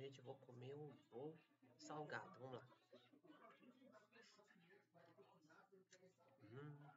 gente, eu vou comer um bolo salgado. Vamos lá. Hum,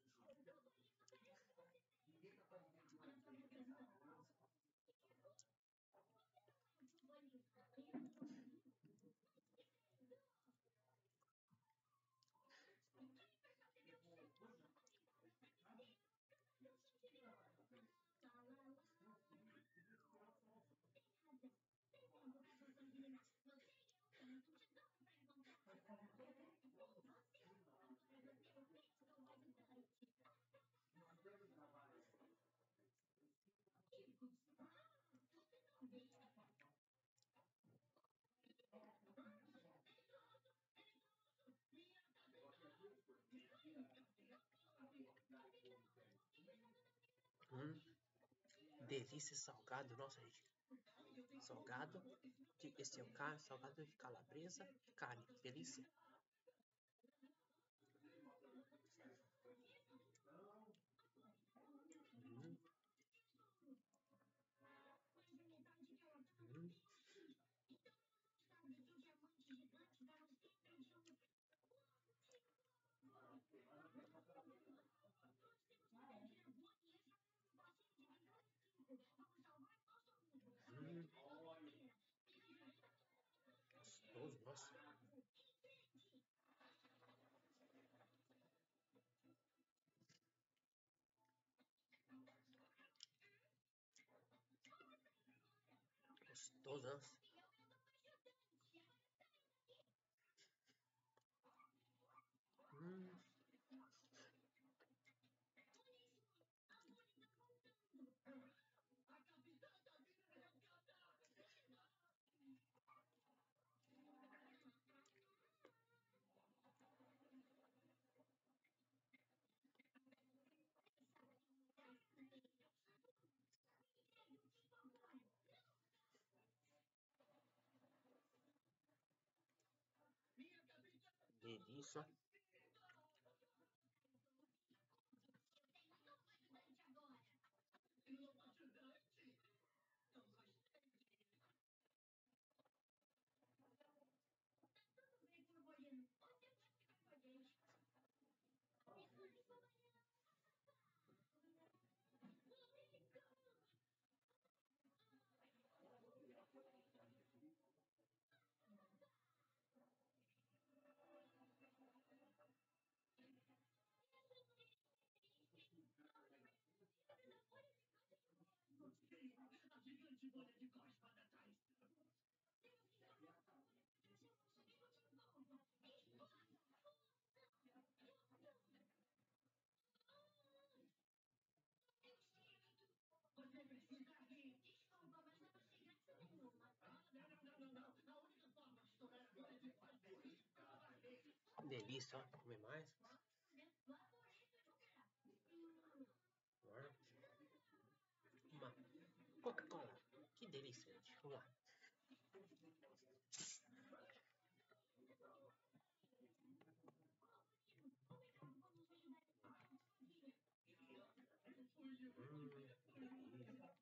hum, delícia salgado. Nossa, gente. Salgado. Esse é o salgado de calabresa e carne. Delícia. Hum, hum, hum. Gostoso, nossa. Gostoso, nossa. Hum, delícia. Delícia, ó. Comer mais. Agora, uma Coca-Cola. Que delícia, gente. Vamos lá. Delícia.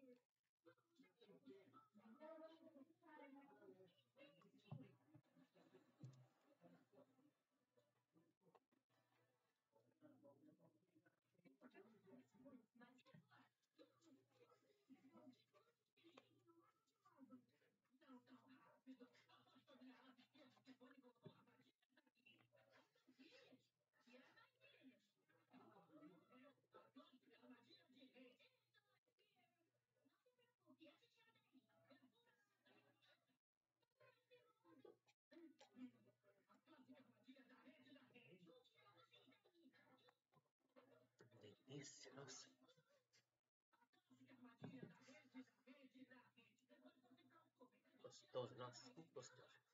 Delícia, nossa. Gostoso, nossa. Gostoso.